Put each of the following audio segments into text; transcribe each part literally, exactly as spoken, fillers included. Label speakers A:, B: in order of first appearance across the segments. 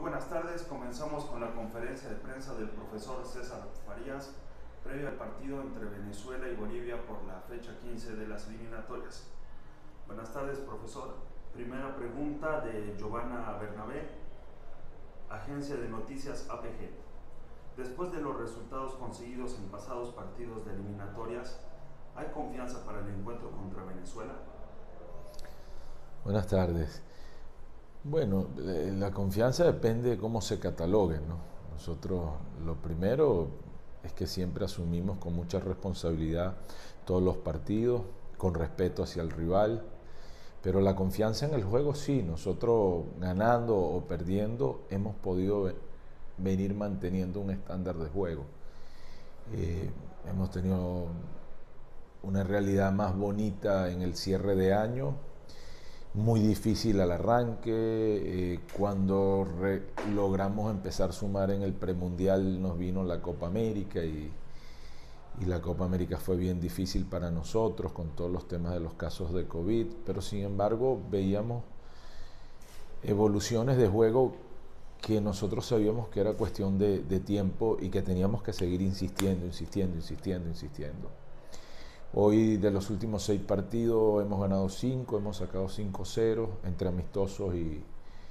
A: buenas tardes, comenzamos con la conferencia de prensa del profesor César Farías, previo al partido entre Venezuela y Bolivia por la fecha quince de las eliminatorias. Buenas tardes, profesor. Primera pregunta de Giovanna Bernabé, Agencia de Noticias A P G. Después de los resultados conseguidos en pasados partidos de eliminatorias, ¿hay confianza para el encuentro contra Venezuela?
B: Buenas tardes. Bueno, la confianza depende de cómo se catalogue, ¿no? Nosotros lo primero es que siempre asumimos con mucha responsabilidad todos los partidos, con respeto hacia el rival, pero la confianza en el juego sí, nosotros ganando o perdiendo hemos podido venir manteniendo un estándar de juego. Eh, hemos tenido una realidad más bonita en el cierre de año, muy difícil al arranque, eh, cuando re, logramos empezar a sumar en el premundial nos vino la Copa América y, y la Copa América fue bien difícil para nosotros con todos los temas de los casos de COVID, pero sin embargo veíamos evoluciones de juego que nosotros sabíamos que era cuestión de, de tiempo y que teníamos que seguir insistiendo, insistiendo, insistiendo, insistiendo. Hoy de los últimos seis partidos hemos ganado cinco, hemos sacado cinco cero entre amistosos y,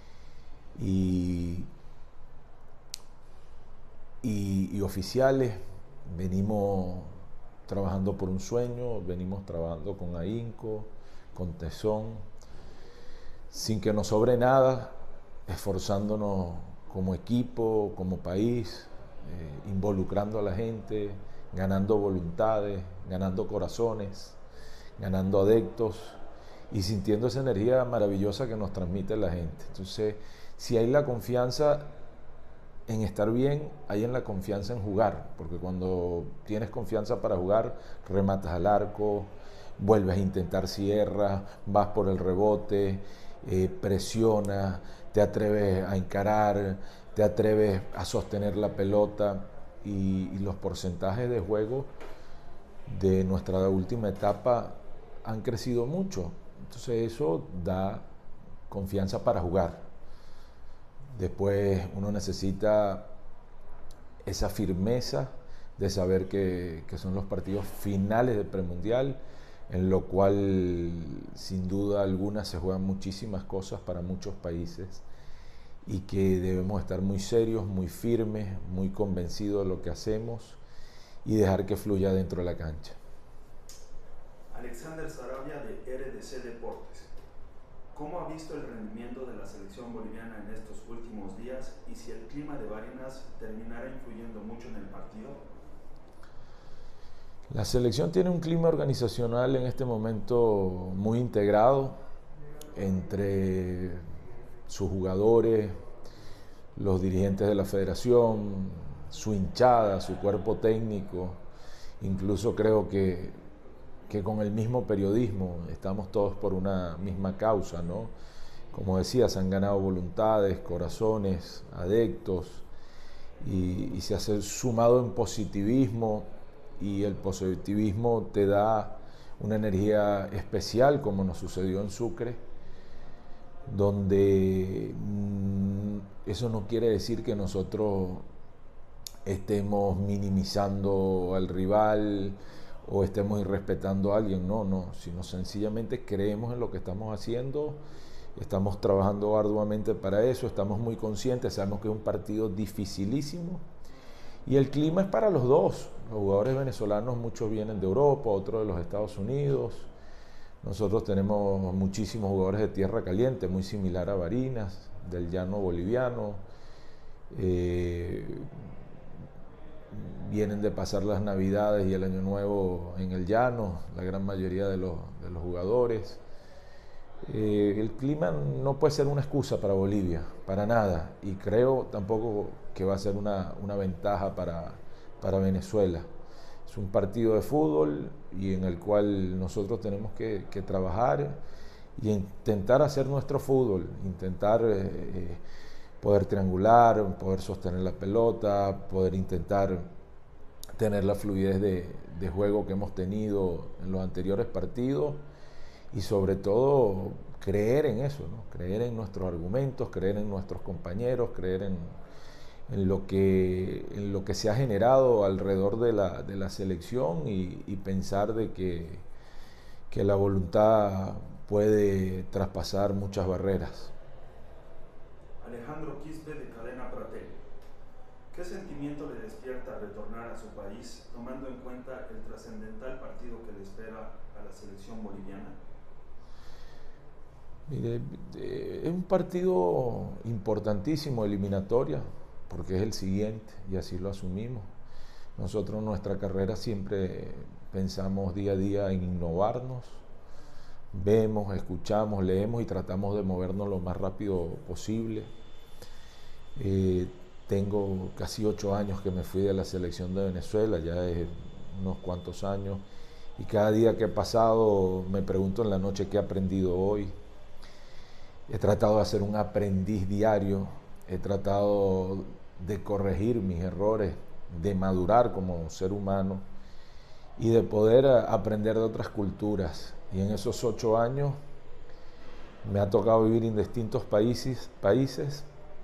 B: y, y, y oficiales. Venimos trabajando por un sueño, venimos trabajando con ahínco, con tesón, sin que nos sobre nada, esforzándonos como equipo, como país, eh, involucrando a la gente, ganando voluntades, ganando corazones, ganando adeptos y sintiendo esa energía maravillosa que nos transmite la gente. Entonces, si hay la confianza en estar bien, hay en la confianza en jugar, porque cuando tienes confianza para jugar, rematas al arco, vuelves a intentar cierras, vas por el rebote, eh, presionas, te atreves a encarar, te atreves a sostener la pelota. Y, y los porcentajes de juego de nuestra última etapa han crecido mucho. Entonces eso da confianza para jugar. Después uno necesita esa firmeza de saber que, que son los partidos finales del premundial, en lo cual sin duda alguna se juegan muchísimas cosas para muchos países y que debemos estar muy serios, muy firmes, muy convencidos de lo que hacemos y dejar que fluya dentro de la cancha.
A: Alexander Sarabia de R D C Deportes. ¿Cómo ha visto el rendimiento de la selección boliviana en estos últimos días y si el clima de Barinas terminará influyendo mucho en el partido?
B: La selección tiene un clima organizacional en este momento muy integrado entre sus jugadores, los dirigentes de la federación, su hinchada, su cuerpo técnico, incluso creo que, que con el mismo periodismo, estamos todos por una misma causa, ¿no? Como decía, se han ganado voluntades, corazones, adeptos, y, y se ha sumado en positivismo, y el positivismo te da una energía especial, como nos sucedió en Sucre, donde mmm, eso no quiere decir que nosotros estemos minimizando al rival o estemos irrespetando a alguien, no, no, sino sencillamente creemos en lo que estamos haciendo, estamos trabajando arduamente para eso, estamos muy conscientes, sabemos que es un partido dificilísimo y el clima es para los dos. Los jugadores venezolanos, muchos vienen de Europa, otros de los Estados Unidos. Nosotros tenemos muchísimos jugadores de tierra caliente, muy similar a Barinas, del llano boliviano. Eh, vienen de pasar las Navidades y el Año Nuevo en el llano, la gran mayoría de los, de los jugadores. Eh, el clima no puede ser una excusa para Bolivia, para nada, y creo tampoco que va a ser una, una ventaja para, para Venezuela. Es un partido de fútbol y en el cual nosotros tenemos que, que trabajar y intentar hacer nuestro fútbol, intentar eh, poder triangular, poder sostener la pelota, poder intentar tener la fluidez de, de juego que hemos tenido en los anteriores partidos y sobre todo creer en eso, ¿no? Creer en nuestros argumentos, creer en nuestros compañeros, creer en, en, lo, que, en lo que se ha generado alrededor de la, de la selección y, y pensar de que, que la voluntad puede traspasar muchas barreras.
A: Alejandro Quispe, de Cadena Pratel. ¿Qué sentimiento le despierta retornar a su país, tomando en cuenta el trascendental partido que le espera a la selección boliviana?
B: Mire, eh, es un partido importantísimo, eliminatoria, porque es el siguiente y así lo asumimos. Nosotros en nuestra carrera siempre pensamos día a día en innovarnos, vemos, escuchamos, leemos y tratamos de movernos lo más rápido posible. Eh, tengo casi ocho años que me fui de la selección de Venezuela, ya es unos cuantos años, y cada día que he pasado me pregunto en la noche qué he aprendido hoy. He tratado de ser un aprendiz diario, he tratado de corregir mis errores, de madurar como ser humano y de poder aprender de otras culturas. Y en esos ocho años me ha tocado vivir en distintos países, países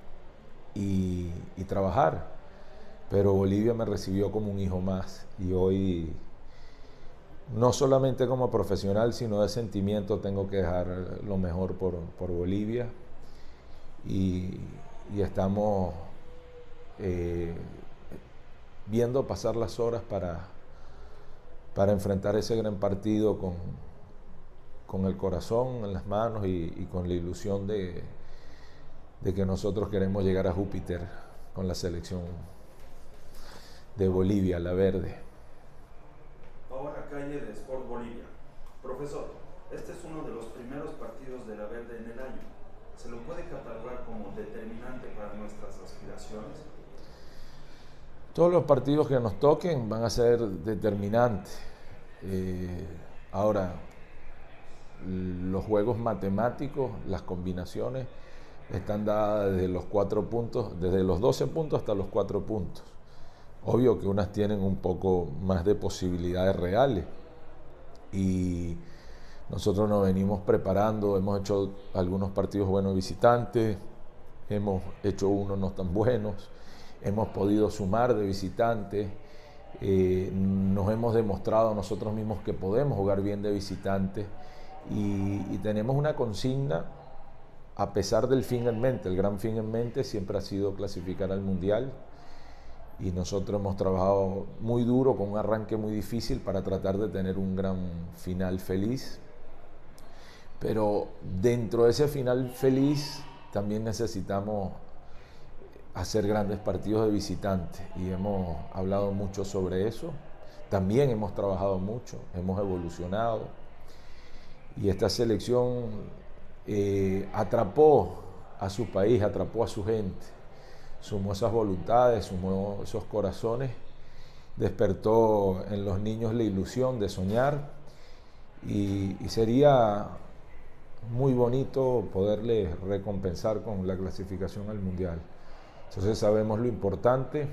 B: y, y trabajar. Pero Bolivia me recibió como un hijo más y hoy, no solamente como profesional, sino de sentimiento, tengo que dejar lo mejor por, por Bolivia y, y estamos eh, viendo pasar las horas para, para enfrentar ese gran partido con, con el corazón en las manos y, y con la ilusión de, de que nosotros queremos llegar a Júpiter con la selección de Bolivia, la verde.
A: Paola Calle, de Sport Bolivia. Profesor, este es uno de los primeros partidos de la verde en el año. ¿Se lo puede catalogar como determinante para nuestras aspiraciones?
B: Todos los partidos que nos toquen van a ser determinantes. Eh, ahora, los juegos matemáticos, las combinaciones, están dadas desde los cuatro puntos, desde los doce puntos hasta los cuatro puntos. Obvio que unas tienen un poco más de posibilidades reales y nosotros nos venimos preparando, hemos hecho algunos partidos buenos visitantes, hemos hecho unos no tan buenos, hemos podido sumar de visitantes, eh, nos hemos demostrado nosotros mismos que podemos jugar bien de visitantes y, y tenemos una consigna a pesar del fin en mente. El gran fin en mente siempre ha sido clasificar al Mundial. Y nosotros hemos trabajado muy duro con un arranque muy difícil para tratar de tener un gran final feliz. Pero dentro de ese final feliz también necesitamos hacer grandes partidos de visitantes y hemos hablado mucho sobre eso. También hemos trabajado mucho, hemos evolucionado y esta selección eh, atrapó a su país, atrapó a su gente. Sumó esas voluntades, sumó esos corazones, despertó en los niños la ilusión de soñar y, y sería muy bonito poderles recompensar con la clasificación al Mundial. Entonces sabemos lo importante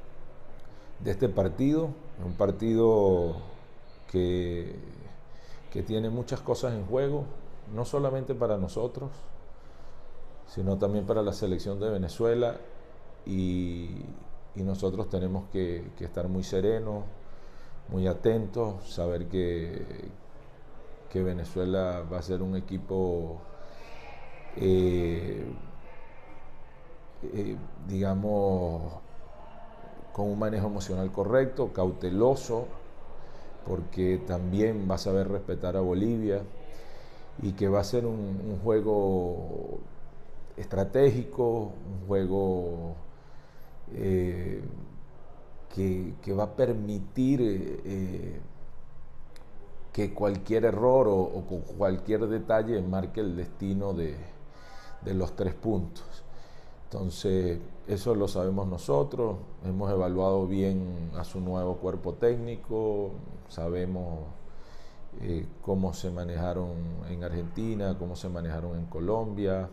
B: de este partido, un partido que, que tiene muchas cosas en juego, no solamente para nosotros, sino también para la selección de Venezuela. Y, y nosotros tenemos que, que estar muy serenos, muy atentos, saber que, que Venezuela va a ser un equipo, eh, eh, digamos, con un manejo emocional correcto, cauteloso, porque también va a saber respetar a Bolivia y que va a ser un, un juego estratégico, un juego Eh, que, que va a permitir eh, que cualquier error o, o cualquier detalle marque el destino de, de los tres puntos. Entonces, eso lo sabemos nosotros, hemos evaluado bien a su nuevo cuerpo técnico, sabemos eh, cómo se manejaron en Argentina, cómo se manejaron en Colombia.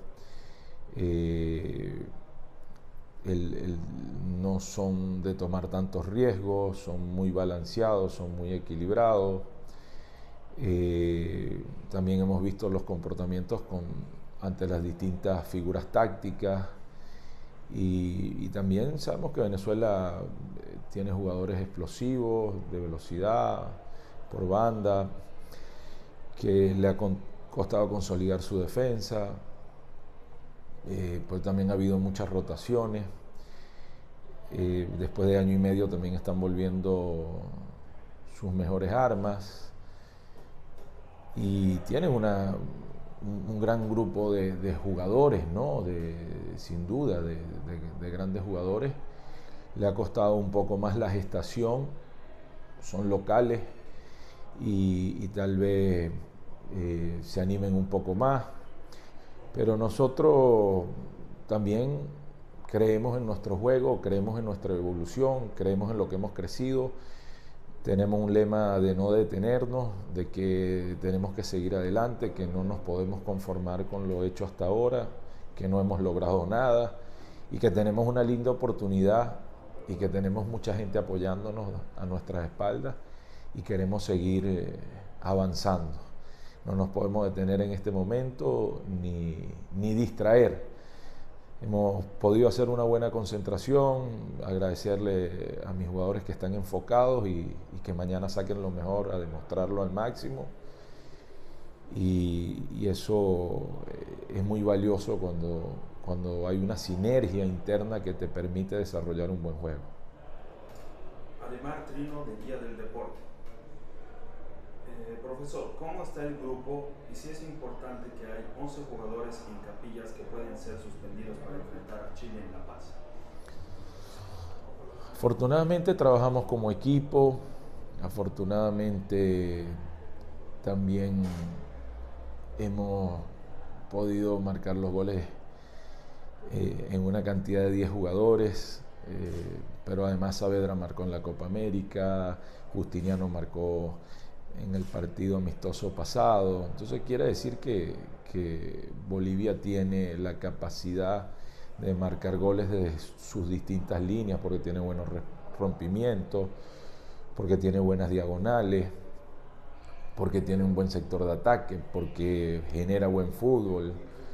B: Eh, El, el, no son de tomar tantos riesgos, son muy balanceados, son muy equilibrados. Eh, también hemos visto los comportamientos con, ante las distintas figuras tácticas y, y también sabemos que Venezuela tiene jugadores explosivos, de velocidad, por banda, que le ha con, costado consolidar su defensa. Eh, pues también ha habido muchas rotaciones. Eh, después de año y medio también están volviendo sus mejores armas y tienen una, un, un gran grupo de, de jugadores, ¿no? de, sin duda, de, de, de grandes jugadores. Le ha costado un poco más la gestación, son locales y, y tal vez eh, se animen un poco más, pero nosotros también creemos en nuestro juego, creemos en nuestra evolución, creemos en lo que hemos crecido. Tenemos un lema de no detenernos, de que tenemos que seguir adelante, que no nos podemos conformar con lo hecho hasta ahora, que no hemos logrado nada y que tenemos una linda oportunidad y que tenemos mucha gente apoyándonos a nuestras espaldas y queremos seguir eh, avanzando. No nos podemos detener en este momento ni, ni distraer. Hemos podido hacer una buena concentración, agradecerle a mis jugadores que están enfocados y, y que mañana saquen lo mejor, a demostrarlo al máximo. Y, y eso es muy valioso cuando, cuando hay una sinergia interna que te permite desarrollar un buen juego.
A: Ademar Trino, de Guía del Deporte. Eh, profesor, ¿cómo está el grupo y si es importante que hay once jugadores en capillas que pueden ser suspendidos para enfrentar a Chile en La Paz?
B: Afortunadamente trabajamos como equipo, afortunadamente también hemos podido marcar los goles eh, en una cantidad de diez jugadores, eh, pero además Saavedra marcó en la Copa América, Justiniano marcó en el partido amistoso pasado. Entonces quiere decir que, que Bolivia tiene la capacidad de marcar goles desde sus distintas líneas, porque tiene buenos rompimientos, porque tiene buenas diagonales, porque tiene un buen sector de ataque, porque genera buen fútbol.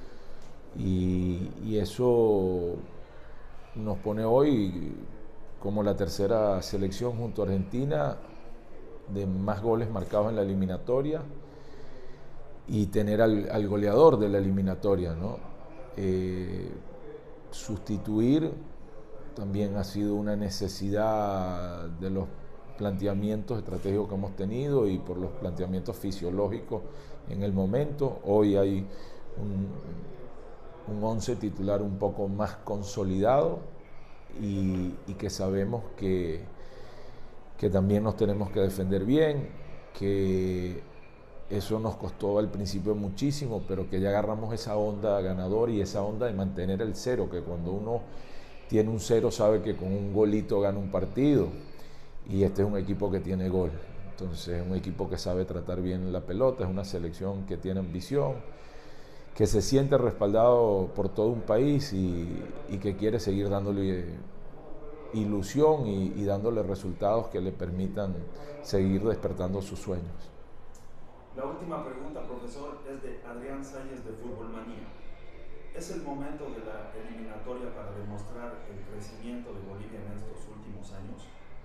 B: Y, y eso nos pone hoy como la tercera selección junto a Argentina de más goles marcados en la eliminatoria y tener al, al goleador de la eliminatoria, ¿no? Eh, sustituir también ha sido una necesidad de los planteamientos estratégicos que hemos tenido y por los planteamientos fisiológicos en el momento. Hoy hay un, un once titular un poco más consolidado y, y que sabemos que que también nos tenemos que defender bien, que eso nos costó al principio muchísimo, pero que ya agarramos esa onda ganador y esa onda de mantener el cero, que cuando uno tiene un cero sabe que con un golito gana un partido, y este es un equipo que tiene gol. Entonces es un equipo que sabe tratar bien la pelota, es una selección que tiene ambición, que se siente respaldado por todo un país y, y que quiere seguir dándole ilusión y, y dándole resultados que le permitan seguir despertando sus sueños.
A: La última pregunta, profesor, es de Adrián Sáenz de Fútbol Manía. ¿Es el momento de la eliminatoria para demostrar el crecimiento de Bolivia en estos últimos años?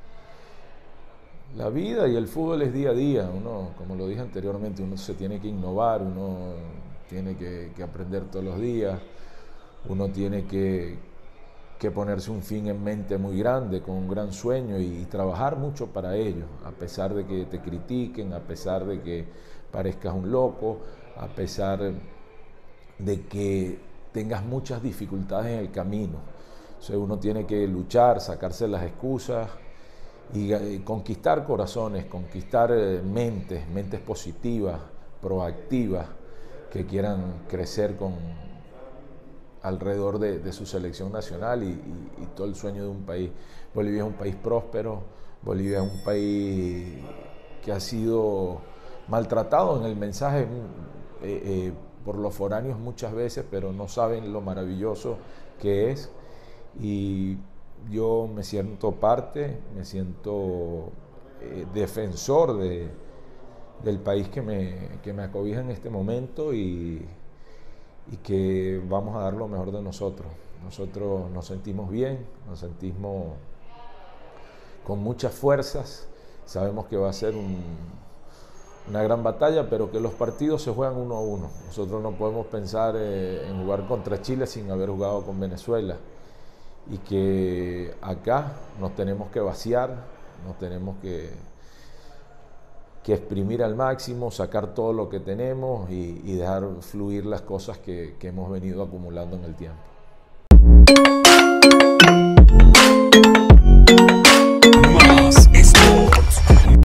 B: La vida y el fútbol es día a día. Uno, como lo dije anteriormente, uno se tiene que innovar, uno tiene que, que aprender todos los días, uno tiene que que ponerse un fin en mente muy grande, con un gran sueño y, y trabajar mucho para ello, a pesar de que te critiquen, a pesar de que parezcas un loco, a pesar de que tengas muchas dificultades en el camino. O sea, uno tiene que luchar, sacarse las excusas y, y conquistar corazones, conquistar eh, mentes, mentes positivas, proactivas, que quieran crecer con alrededor de, de su selección nacional y, y, y todo el sueño de un país. Bolivia es un país próspero, Bolivia es un país que ha sido maltratado en el mensaje eh, eh, por los foráneos muchas veces, pero no saben lo maravilloso que es. Y yo me siento parte, me siento eh, defensor de, del país que me, que me acobija en este momento y, y que vamos a dar lo mejor de nosotros. Nosotros nos sentimos bien, nos sentimos con muchas fuerzas, sabemos que va a ser un, una gran batalla, pero que los partidos se juegan uno a uno. Nosotros no podemos pensar eh, en jugar contra Chile sin haber jugado con Venezuela, y que acá nos tenemos que vaciar, nos tenemos que, que exprimir al máximo, sacar todo lo que tenemos y, y dejar fluir las cosas que, que hemos venido acumulando en el tiempo.